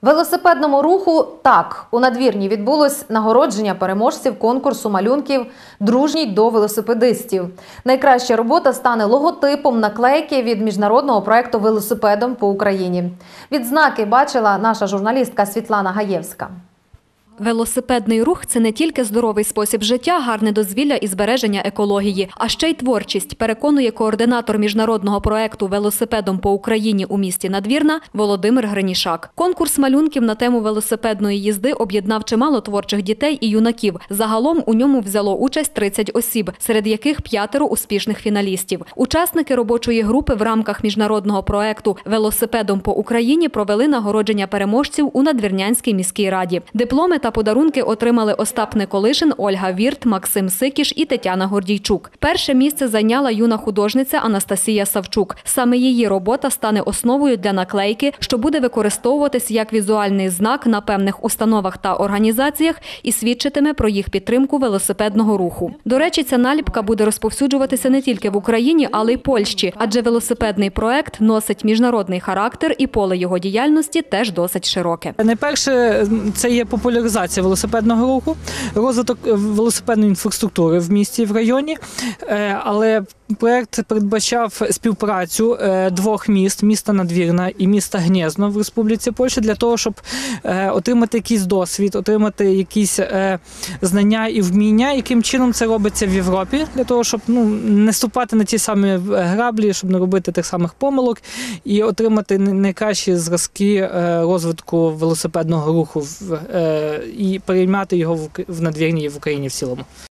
Велосипедному руху так. У Надвірні відбулось нагородження переможців конкурсу малюнків «Дружній до велосипедистів». Найкраща робота стане логотипом наклейки від міжнародного проєкту «Велосипедом по Україні». Відзнаки бачила наша журналістка Світлана Гаєвська. Велосипедний рух – це не тільки здоровий спосіб життя, гарне дозвілля і збереження екології, а ще й творчість, переконує координатор міжнародного проєкту «Велосипедом по Україні» у місті Надвірна Володимир Гринішак. Конкурс малюнків на тему велосипедної їзди об'єднав чимало творчих дітей і юнаків. Загалом у ньому взяло участь 30 осіб, серед яких 5 успішних фіналістів. Учасники робочої групи в рамках міжнародного проєкту «Велосипедом по Україні» провели нагородження переможців у Надвірнянській міській раді. Дипломи та подарунки отримали Остап Николишин, Ольга Вірт, Максим Сикіш і Тетяна Гордійчук. Перше місце зайняла юна художниця Анастасія Савчук. Саме її робота стане основою для наклейки, що буде використовуватись як візуальний знак на певних установах та організаціях і свідчитиме про їх підтримку велосипедного руху. До речі, ця наліпка буде розповсюджуватися не тільки в Україні, але й Польщі, адже велосипедний проект носить міжнародний характер і поле його діяльності теж досить широке. Найперше, це є популяризація велосипедного руху, розвиток велосипедної інфраструктури в місті і в районі, але проєкт передбачав співпрацю 2 міст – міста Надвірна і міста Гнєзно в Республіці Польща, для того, щоб отримати якийсь досвід, отримати якісь знання і вміння, яким чином це робиться в Європі, для того, щоб не ступати на ті самі граблі, щоб не робити тих самих помилок і отримати найкращі зразки розвитку велосипедного руху і переймати його в Надвірні і в Україні в цілому.